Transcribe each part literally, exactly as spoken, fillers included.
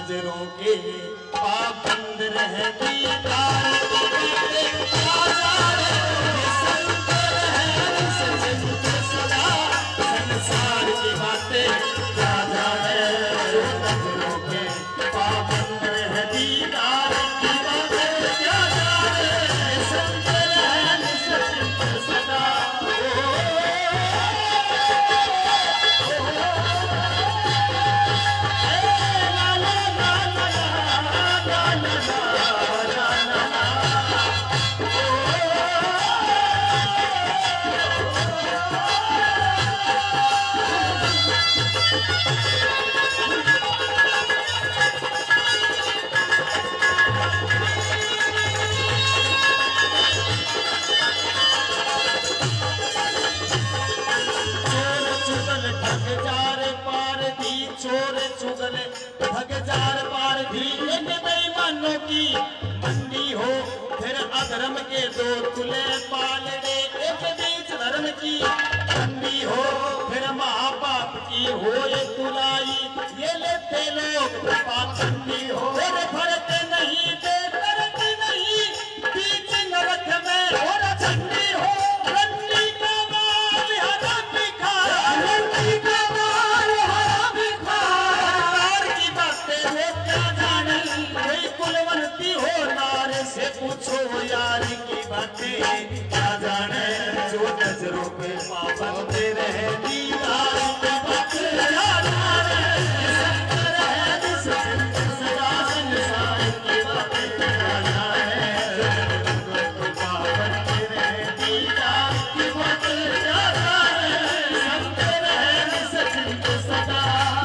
नजरों के पाबंद रह दीदार की बातें क्या जाने, ये संत रहन सजन सदा, संसार की बातें क्या जाने, नजरों के पाबंद रह दीदार की बातें क्या जाने, ये संत रहन सजन सदा। चोर चुगल ठग जार पार भी इन बेईमानों की मंडी हो, फिर अधर्म के दो तुले पालने एक बीच धर्म की मंडी हो, फिर महापाप की हो ये तुलाई, ये लेते लोग पाखंडी हो, फिर फर्क नहीं बेतरक नहीं बीच नरक में और झंडी हो, रंडी का माल हराम भी खा, रंडी का माल हराम भी खा, सरकार की बातें वो क्या जाने, कोई कुलवंती हो नारे से पूछो यार की बातें क्या जाने, जो नजरों पे पाबंद रहे दीदार की बातें क्या जाने, संत रहन सजन सदा, संसार की बातें क्या जाने, जो नजरों पे पाबंद रहे दीदार की बातें क्या जाने, संत रहन सजन सदा।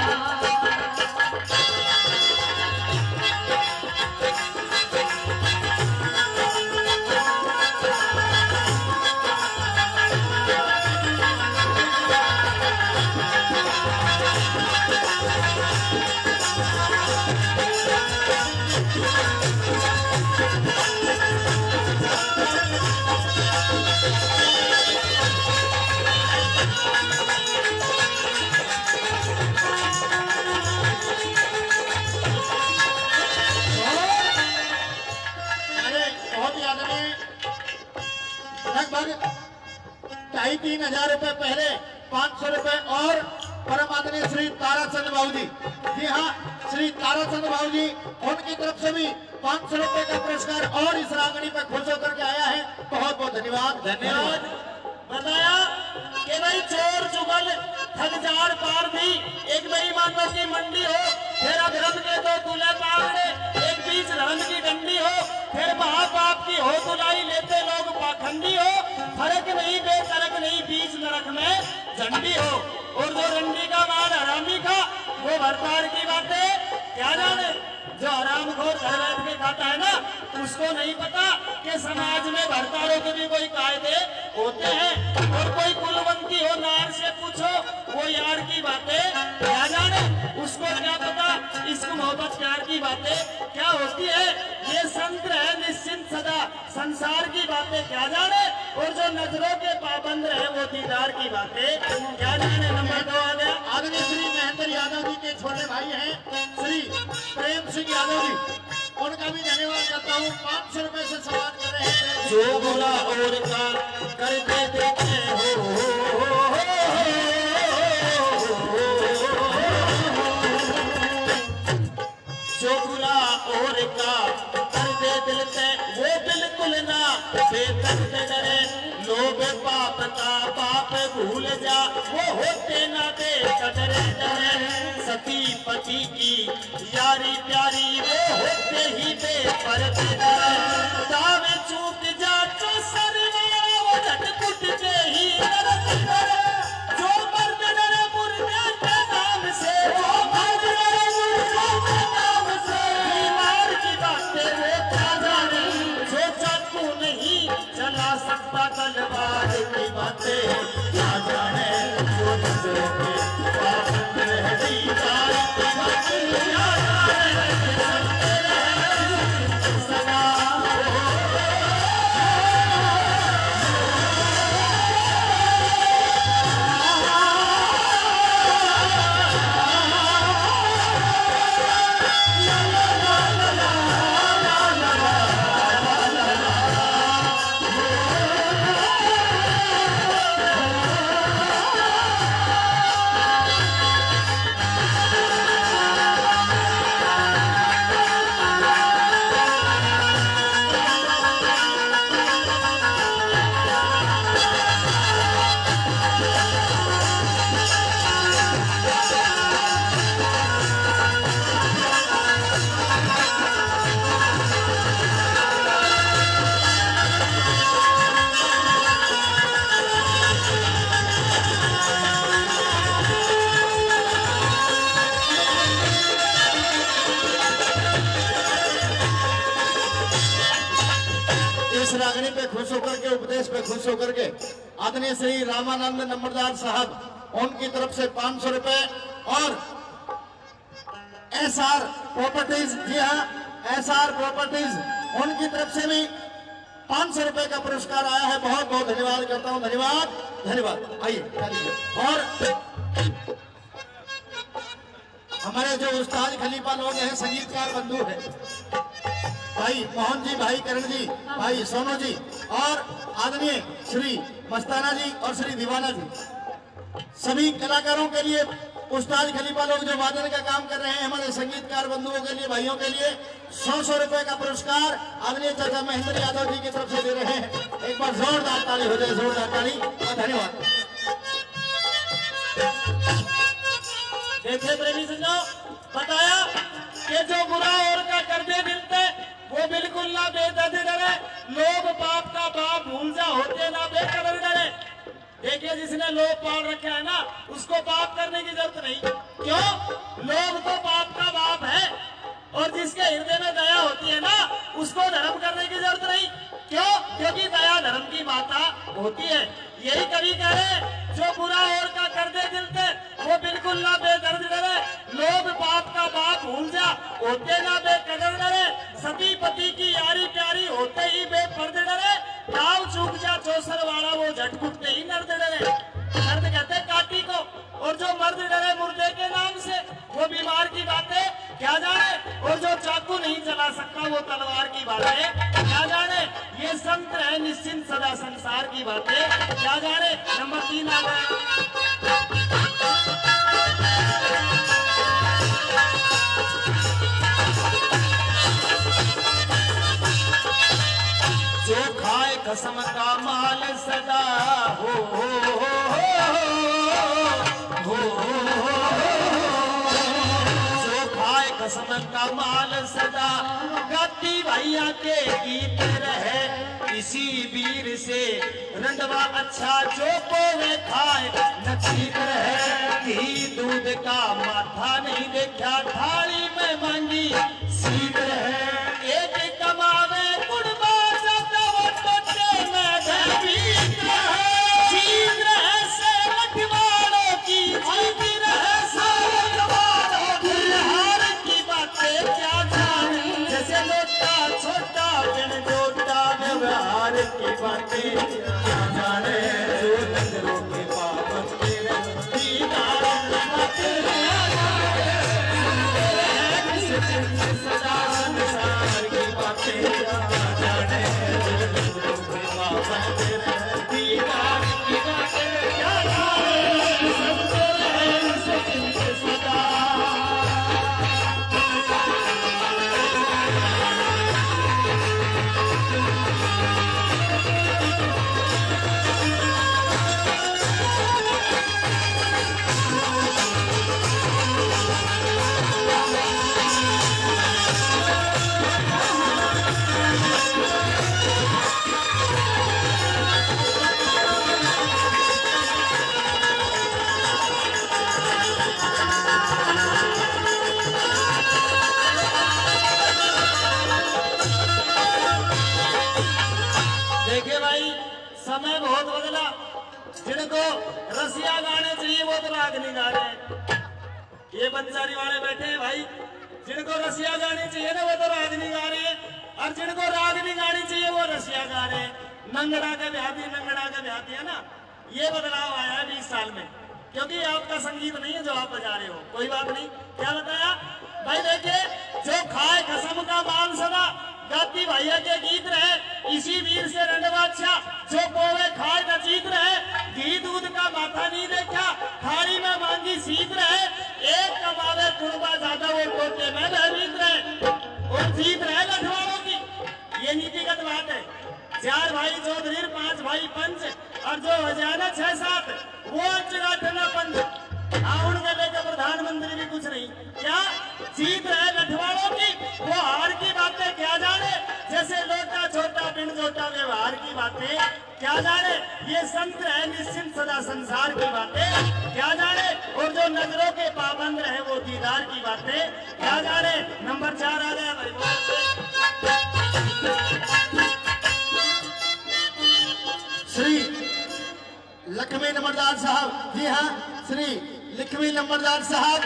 लगभग ढाई तीन हजार रुपए पहले पाँच सौ रुपए और परम आदरणीय श्री ताराचंद बाबू जी, जी हाँ श्री ताराचंद बाबू जी, उनकी तरफ से भी पाँच सौ रुपए का पुरस्कार और इस रागनी पर खुश होकर के आया है। बहुत बहुत धन्यवाद। धन्यवाद। बताया कि भाई चोर चुगल ठग जार पार भी एक बेईमानों की मंडी हो, फिर अधर्म के दो दूल्हे पागड़े एक बीच धर्म की डंडी हो, फिर महापाप की हो तुलाई लेते लोग पाखंडी हो, फर्क नहीं बेतरक नहीं बीच नरक में झंडी हो, और जो रंडी का माल हरामी खा वो भरतार की बातें क्या जाने, जो हराम खोर घर बैठ के खाता है ना उसको नहीं पता कि समाज में भरतारों के भी कोई कायदे होते हैं, और कोई कुलवंती हो नार से पूछो वो यार की बातें क्या जाने, उसको क्या पता इश्क मोहब्बत प्यार की बातें क्या होती है, ये संत है निश्चिंत सदा, संसार की बातें क्या जाने, और जो नजरों के पाबंद है वो दीदार की बातें क्या जाने। नंबर दो आ गया आदरणीय श्री महेंद्र यादव जी के छोटे भाई हैं श्री प्रेम सिंह यादव जी, उनका भी धन्यवाद करता हूँ। पाँच सौ रुपए से सम्मान कर रहे हैं। जो बोला और का करते देते हो, जो बुरा और का कर दे दिल से वो बिल्कुल ना बेदर्द डरे, लोभ पाप का पाप भूल जा वो होते ना बेकदर डरे, सती पति की यारी प्यारी वो होते ही बेपर्द डरे, दावे चूक जा तो सरवारा वो झटकुट के ही नरक डरे, जो मर्द डरे मुर्दे के नाम से, वो मर्द डरे मुर्दे के नाम से, बीमार की बातें वो क्या जाने, जो चाकू नहीं चला सकता तलवार की बातें क्या जाने, जो नजरों के पाबंद रह दीदार की बातें क्या जाने, संत रहन सदा। इस रागनी पे खुश होकर के, उपदेश पे खुश होकर के आदरणीय श्री रामानंद नंबरदार साहब उनकी तरफ से पांच सौ रुपए और एस आर प्रॉपर्टीज, जी हाँ एस आर प्रॉपर्टीज उनकी तरफ से भी पांच सौ रुपए का पुरस्कार आया है। बहुत बहुत धन्यवाद करता हूं, धन्यवाद धन्यवाद। आइए और हमारे जो उस्ताद खलीफा लोग हैं, संगीतकार बंधु हैं, भाई मोहन जी, भाई करण जी, भाई सोनू जी और आदरणीय श्री मस्ताना जी और श्री दीवाना जी, सभी कलाकारों के लिए उस्ताद खलीफा लोग जो वादन का काम कर रहे हैं, हमारे संगीतकार बंधुओं के लिए, भाइयों के लिए सौ सौ रुपए का पुरस्कार आदरणीय चाचा महेंद्र यादव जी की तरफ से दे रहे हैं। एक बार जोरदार ताली हो जाए, जोरदार ताली और धन्यवाद। देखिए प्रेमी संजो, बताया कि जो बुरा और का करते मिलते वो बिल्कुल ना बेदर्द डरे, लोग पाप का बाप भूल जा होते ना बेकदर डरे। देखिए जिसने लोग पाल रखा है ना, उसको पाप करने की जरूरत नहीं। क्यों? लोग तो पाप का बाप है, और जिसके हृदय में दया होती है ना, उसको धर्म करने की जरूरत नहीं। क्यों? क्योंकि दया धर्म की माता होती है। यही कवि कह रहे, जो बुरा और का कर दे दिलते वो बिल्कुल ना बेदर्द डरे, लोग पाप का बाप भूल जा होते ना बेकदर डरे, सती पति की यारी प्यारी होते ही बेपर्द डरे, गाँव चूक जा चौसर वाला वो झटकुटते ही नर्द डरे। नर्द कहते काटी को, और जो मर्द डरे मुर्दे के नाम से, वो बीमार की बातें क्या जाने, और जो चाकू नहीं चला सकता वो तलवार की बातें क्या जाने। ये संत है निश्चिंत सदा संसार की बातें क्या जाने। नंबर तीन आ गए। जो खाए कसम का माल सदा हो हो हो हो हो, जो खाए कसम का माल सदा, गाती भैया के गीत रहे, इसी वीर से रंडवा अच्छा जो पोवे खाए नचीत रहे, घी दूध का माथा नहीं देखा, थाली में मांगी सीत रहे, एक कमावे कुड़बा जाता वो टोटे में जीत रहे, जीत रहे से मठवाड़ों की, जीत रहे से मठवाड़ों की, हार की बातें क्या जाने, जैसे लोटा छोटा बिन जोटा व्यवहार की बातें क्या जाने, जो नजरों के पावन तेरे दीदार की बातें क्या जाने, सदा संसार की बातें क्या जाने, जो नजरों के पावन तेरे दीदार की बातें क्या जाने, सदा। समय बहुत बदला, जिनको रसिया गाने चाहिए वो तो राग नहीं गा रहे हैं। ये बंजारी वाले बैठे हैं भाई, जिनको रसिया गानी चाहिए ना वो तो राग नहीं गा रहे हैं, और जिनको राग नहीं गानी चाहिए वो रसिया गा रहे हैं। नंगड़ा का ब्याती नंगड़ा का ब्याती है ना, ये बदलाव आया है बीस साल में, क्योंकि आपका संगीत नहीं है जो आप बजा रहे हो। कोई बात नहीं, क्या बताया भाई। देखिए, जो खाए कसम का मान सदा, गाती भैया के गीत रहे, इसी वीर से रंडवा अच्छा, जो पोवे खाए न जीत रहे, घी दूध का माथा नहीं देखा, थाली में मांगी सीत रहे, एक कमावे कुड़बा ज्यादा वो टोटे में भयभीत रहे, और जीत रहे लठवाड़ों की। ये नीतिगत बात है। चार भाई चौधरी, पांच भाई पंच, और जो हजाना छह सात वो अंचगाठना पंच, आउन के लेकर प्रधानमंत्री भी कुछ नहीं। क्या जीत रहे लठवाड़ों की, वो हार की बातें क्या जाने, जैसे लोटा छोटा पिंड छोटा व्यवहार की बातें क्या जाने। ये संत है निश्चिंत सदा संसार की बातें क्या जाने, और जो नजरों के पाबंद रहे वो दीदार की बातें क्या जाने। नंबर चार आ गया भाई। जी हाँ, श्री लिखवी नंबरदार साहब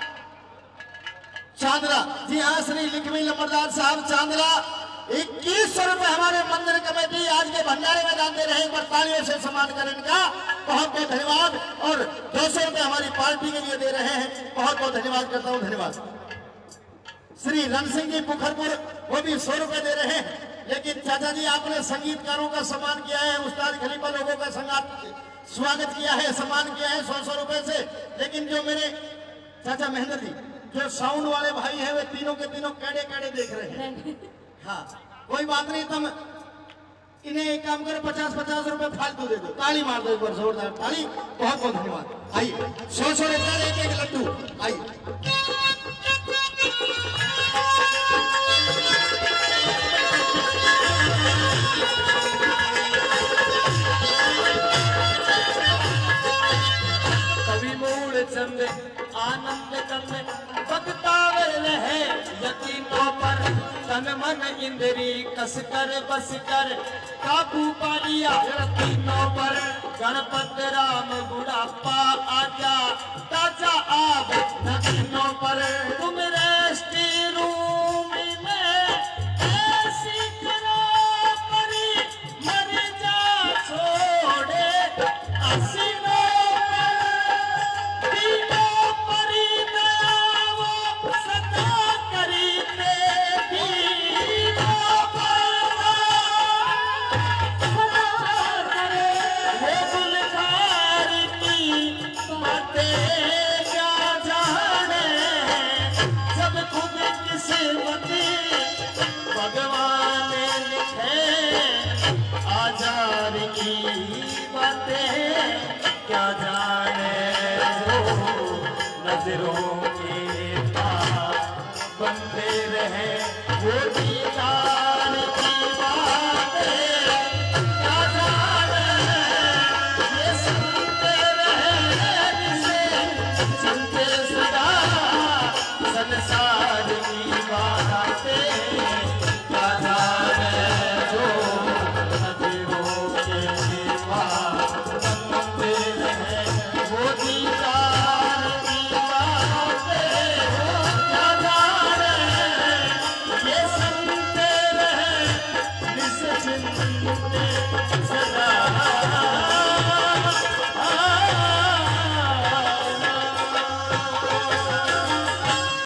चांदला, जी हाँ, श्री लिखवी नंबरदार साहब चांदला इक्कीस सौ रुपए हमारे मंदिर कमेटी आज के भंडारे में दान दे रहे हैं। एक बार तालियों से सम्मान करें इनका, बहुत बहुत धन्यवाद। और दो सौ रुपए हमारी पार्टी के लिए दे रहे हैं, बहुत बहुत धन्यवाद करता हूँ, धन्यवाद। श्री रण सिंह जी पुखरपुर वो भी सौ रुपए दे रहे हैं। लेकिन चाचा जी आपने संगीतकारों का सम्मान किया है, उस्ताद खलीफा लोगों का संगात स्वागत किया है, सम्मान किया है सौ सौ रुपए से। लेकिन जो मेरे चाचा महेंद्र जी जो साउंड वाले भाई हैं वे तीनों के तीनों कैडे कैडे देख रहे हैं। हाँ कोई बात नहीं, तुम इन्हें एक काम करो, पचास पचास रुपए फालतू दे दो, ताली मार दो एक बार जोरदार ताली। बहुत बहुत धन्यवाद। आइए सौ सौ रुपए एक एक लड्डू, आइए। कवि मूल चंद आनंद करने बगतावर रहे यतीमों पर तन मन इंद्री कस कर बस कर काबू पा लिया यतीमों पर। गणपत राम बुढ़ापा आजा ताजा आब नदीनों पर। तुम रेस्टी रूम में ऐसी करो परी मर जा छोड़े हसीनों क्या जाने जो नजरों के पास बंदे रहे वो दीदार